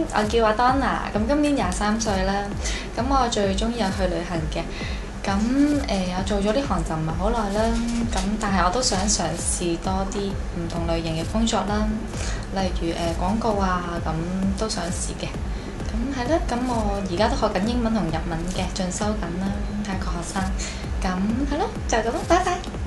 我叫阿 Donna，咁今年23歲啦。咁我最中意係去旅行嘅。咁我做咗呢行就唔係好耐啦。咁但係我都想嘗試多啲唔同類型嘅工作啦，例如廣告啊，咁都想試嘅。咁係啦，咁我而家都學緊英文同日文嘅，進修緊啦，係一個學生。咁係咯，就係咁啦，拜拜。